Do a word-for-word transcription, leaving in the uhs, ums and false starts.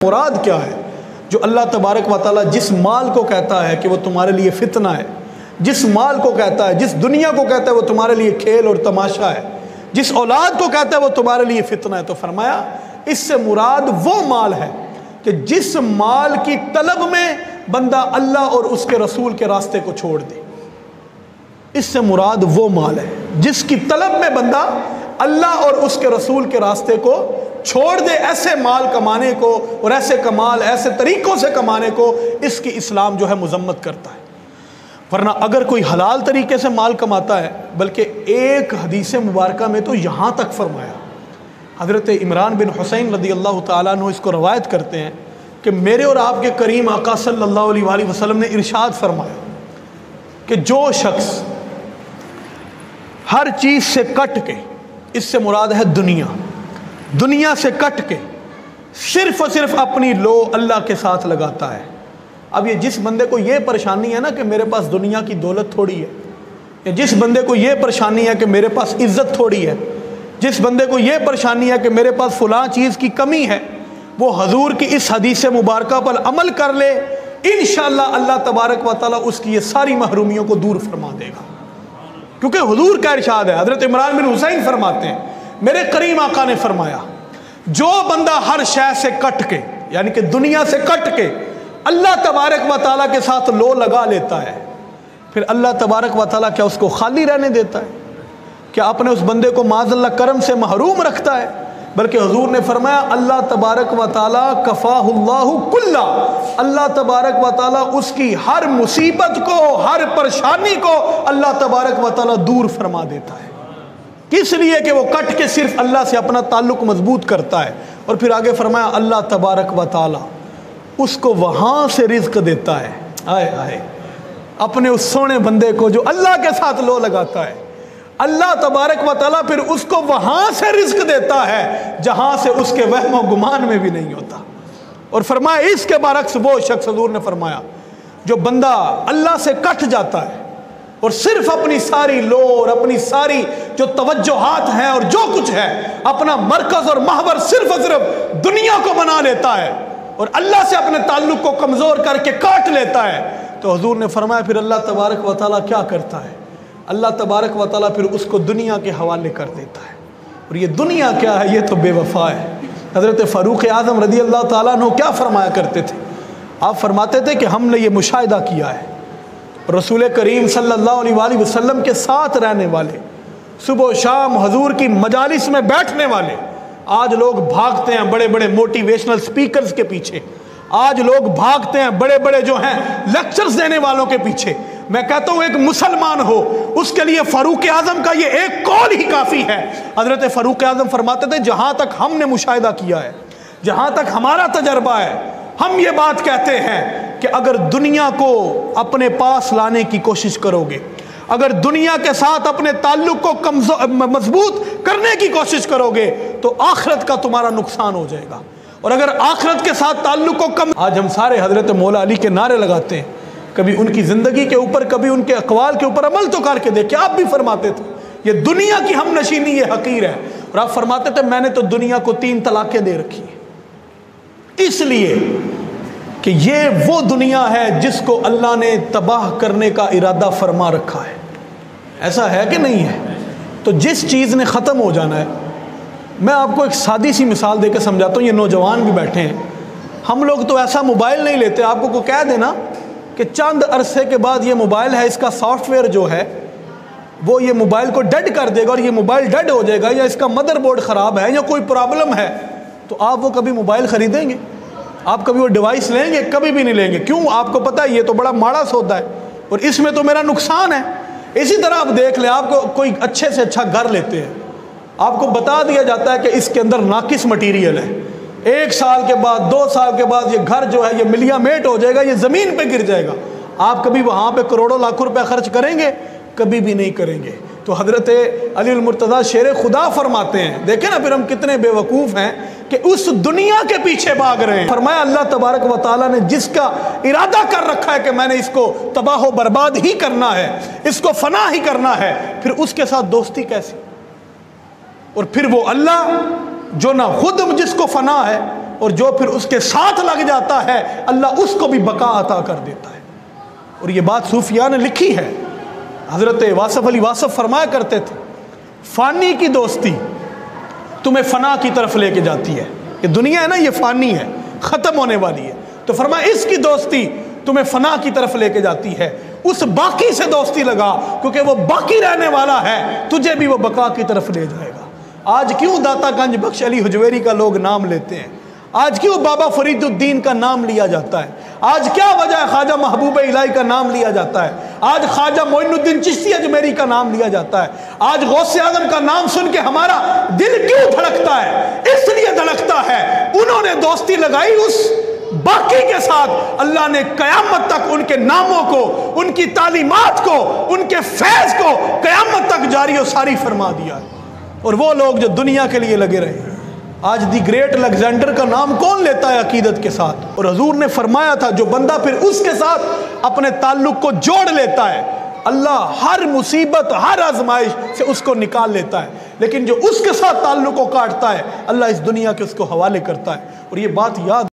مراد کیا ہے؟ جو اللہ تبارک و تعالیٰ جس مال کو کہتا ہے کہ وہ تمہارے لیے فتنہ ہے، جس مال کو کہتا ہے، جس دنیا کو کہتا ہے وہ تمہارے لیے کھیل اور تماشا ہے، جس اولاد کو کہتا ہے وہ تمہارے لیے فتنہ ہے، تو فرمایا اس سے مراد وہ مال ہے کہ جس مال کی طلب میں بندہ اللہ اور اس کے رسول کے راستے کو چھوڑ دے۔ اس سے مراد وہ مال ہے جس کی طلب میں بندہ اللہ اور اس کے رسول کے راستے کو چھوڑ دے۔ ایسے مال کمانے کو اور ایسے کمال ایسے طریقوں سے کمانے کو اس کی اسلام جو ہے مذمت کرتا ہے۔ ورنہ اگر کوئی حلال طریقے سے مال کماتا ہے، بلکہ ایک حدیث مبارکہ میں تو یہاں تک فرمایا، حضرت عمران بن حسین رضی اللہ تعالیٰ عنہ اس کو روایت کرتے ہیں کہ میرے اور آپ کے کریم آقا صلی اللہ علیہ وآلہ وسلم نے ارشاد فرمایا کہ جو شخص ہر چیز سے کٹ کے، اس سے مراد ہے دنیا، دنیا سے کٹ کے صرف اور صرف اپنی لو اللہ کے ساتھ لگاتا ہے۔ اب یہ جس بندے کو یہ پریشانی ہے نا کہ میرے پاس دنیا کی دولت تھوڑی ہے، یا جس بندے کو یہ پریشانی ہے کہ میرے پاس عزت تھوڑی ہے، جس بندے کو یہ پریشانی ہے کہ میرے پاس فلاں چیز کی کمی ہے، وہ حضور کی اس حدیث مبارکہ پر عمل کر لے، انشاءاللہ اللہ تبارک و تعالیٰ اس کی یہ ساری محرومیوں کو دور فرما دے گا۔ کیونکہ حضور کا ارشاد ہے، حضرت عمران بن حسین فرماتے ہیں میرے کریم آقا نے فرمایا جو بندہ ہر شے سے کٹ کے، یعنی کہ دنیا سے کٹ کے اللہ تبارک و تعالیٰ کے ساتھ لو لگا لیتا ہے، پھر اللہ تبارک و تعالیٰ کیا اس کو خالی رہنے دیتا ہے؟ کیا اپنے اس بندے کو معاذ اللہ کرم سے محروم رکھتا ہے؟ بلکہ حضور نے فرمایا اللہ تبارک و تعالیٰ کفاہ اللہ کلہ، اللہ تبارک و تعالیٰ اس کی ہر مصیبت کو، ہر پریشانی کو اللہ تبارک و تعالیٰ دور فرما دیتا ہے۔ کس لیے کہ وہ کٹ کے صرف اللہ سے اپنا تعلق مضبوط کرتا ہے۔ اور پھر آگے فرمایا اللہ تبارک و تعالیٰ اس کو وہاں سے رزق دیتا ہے۔ آئے آئے اپنے اس سونے بندے کو جو اللہ کے ساتھ لو لگاتا ہے، اللہ تبارک و تعالیٰ پھر اس کو وہاں سے رزق دیتا ہے جہاں سے اس کے وہم و گمان میں بھی نہیں ہوتا۔ اور فرمایا اس کے برعکس وہ شخص، حضور نے فرمایا جو بندہ اللہ سے کٹ جاتا ہے اور صرف اپنی ساری لو اور اپنی ساری جو توجہات ہیں اور جو کچھ ہے اپنا مرکز اور محور صرف اور صرف دنیا کو بنا لیتا ہے اور اللہ سے اپنے تعلق کو کمزور کر کے کاٹ لیتا ہے، تو حضور نے فرمایا پھر اللہ تبارک و تعالیٰ کیا کرتا ہے؟ اللہ تبارک و تعالیٰ پھر اس کو دنیا کے حوالے کر دیتا ہے۔ اور یہ دنیا کیا ہے؟ یہ تو بے وفا ہے۔ حضرت فاروق اعظم رضی اللہ تعالیٰ عنہ کیا فرمایا کرتے تھے؟ آپ فرماتے تھے کہ ہم نے یہ مشاہدہ کیا ہے، رسول کریم صلی اللہ علیہ وآلہ وسلم کے ساتھ رہنے والے، صبح و شام حضور کی مجالس میں بیٹھنے والے، آج لوگ بھاگتے ہیں بڑے بڑے موٹیویشنل سپیکرز کے پیچھے، آج لوگ بھاگتے ہیں بڑے بڑے جو ہیں لیکچرز دینے والوں کے پیچھے۔ میں کہتا ہوں ایک مسلمان ہو اس کے لیے فاروق اعظم کا یہ ایک قول ہی کافی ہے۔ حضرت فاروق اعظم فرماتے تھے جہاں تک ہم نے مشاہدہ کیا ہے، جہاں تک ہمارا تجربہ ہے، ہم یہ بات کہتے ہیں کہ اگر دنیا کو اپنے پاس لانے کی کوشش کرو گے، اگر دنیا کے ساتھ اپنے تعلق کو کمزور مضبوط کرنے کی کوشش کرو گے تو آخرت کا تمہارا نقصان ہو جائے گا۔ اور اگر آخرت کے ساتھ تعلق کو کم، آج ہم سارے حضرت مولا علی کے نعرے لگاتے ہیں، کبھی ان کی زندگی کے اوپر کبھی ان کے اقوال کے اوپر عمل تو کر کے دیکھیں۔ آپ بھی فرماتے تھے یہ دنیا کی ہم نشینی یہ حقیر ہے، اور آپ فرماتے تھے میں نے تو دنیا کو تین طلاقیں دے رکھی ہیں، اس لیے کہ یہ وہ دنیا ہے جس کو اللہ نے تباہ کرنے کا ارادہ فرما رکھا ہے۔ ایسا ہے کہ نہیں ہے؟ تو جس چیز نے ختم ہو جانا ہے، میں آپ کو ایک سادی سی مثال دے کے سمجھاتا ہوں، یہ نوجوان بھی بیٹھے ہیں، ہم لوگ تو ایسا موبائل نہیں لیتے، آپ کو کوئی کہہ دینا کہ چند عرصے کے بعد یہ موبائل ہے، اس کا سافٹ ویئر جو ہے وہ یہ موبائل کو ڈیڈ کر دے گا اور یہ موبائل ڈیڈ ہو جائے گا، یا اس کا مدر بورڈ خراب ہے یا کوئی پرابلم ہے، تو آپ وہ کبھی موبائل خریدیں گے؟ آپ کبھی وہ ڈیوائس لیں گے؟ کبھی بھی نہیں لیں گے۔ کیوں؟ آپ کو پتہ ہے یہ تو بڑا ماڑا سودا ہے اور اس میں تو میرا نقصان ہے۔ اسی طرح آپ دیکھ لیں، آپ کو کوئی اچھے سے اچھا گھر لیتے ہیں، آپ کو بتا دیا جاتا ہے کہ اس کے اندر ناقص مٹیریل ہے، ایک سال کے بعد دو سال کے بعد یہ گھر جو ہے یہ ملیا میٹ ہو جائے گا، یہ زمین پہ گر جائے گا۔ آپ کبھی وہاں پہ کروڑوں لاکھوں روپے خرچ کریں گے؟ کبھی بھی نہیں کریں گے۔ تو حضرت علی المرتضیٰ شیر خدا فرماتے ہیں، دیکھیں نا پھر ہم کتنے بے وقوف ہیں کہ اس دنیا کے پیچھے بھاگ رہے ہیں۔ فرمایا اللہ تبارک و تعالیٰ نے جس کا ارادہ کر رکھا ہے کہ میں نے اس کو تباہ و برباد ہی کرنا ہے، اس کو فنا ہی کرنا ہے، پھر اس کے ساتھ دوستی کیسی؟ اور پھر وہ اللہ جو نہ خود جس کو فنا ہے اور جو پھر اس کے ساتھ لگ جاتا ہے اللہ اس کو بھی بقا عطا کر دیتا ہے۔ اور یہ بات صوفیاء نے لکھی ہے۔ حضرت واصف علی واصف فرمایا کرتے تھے فانی کی دوستی تمہیں فنا کی طرف لے کے جاتی ہے۔ یہ دنیا ہے نا، یہ فانی ہے، ختم ہونے والی ہے، تو فرمایا اس کی دوستی تمہیں فنا کی طرف لے کے جاتی ہے، اس باقی سے دوستی لگا کیونکہ وہ باقی رہنے والا ہے، تجھے بھی وہ بقا کی طرف لے جائے گا۔ آج کیوں داتا گنج بخش علی حجویری کا لوگ نام لیتے ہیں؟ آج کیوں بابا فرید الدین کا نام لیا جاتا ہے؟ آج کیا وجہ ہے خواجہ محبوب الہی کا نام لیا جاتا ہے؟ آج خواجہ معین الدین چشتی اجمیری کا نام لیا جاتا ہے؟ آج غوث اعظم کا نام سن کے ہمارا دل کیوں دھڑکتا ہے؟ اس لیے دھڑکتا ہے انہوں نے دوستی لگائی اس باقی کے ساتھ، اللہ نے قیامت تک ان کے ناموں کو، ان کی تعلیمات کو، ان کے فیض کو قیامت تک جاری و ساری فرما دیا ہے۔ اور وہ لوگ جو دنیا کے لیے لگے رہے ہیں، آج دی گریٹ الیگزینڈر کا نام کون لیتا ہے عقیدت کے ساتھ؟ اور حضور نے فرمایا تھا جو بندہ پھر اس کے ساتھ اپنے تعلق کو جوڑ لیتا ہے اللہ ہر مصیبت ہر آزمائش سے اس کو نکال لیتا ہے، لیکن جو اس کے ساتھ تعلق کو کاٹتا ہے اللہ اس دنیا کے اس کو حوالے کرتا ہے۔ اور یہ بات یاد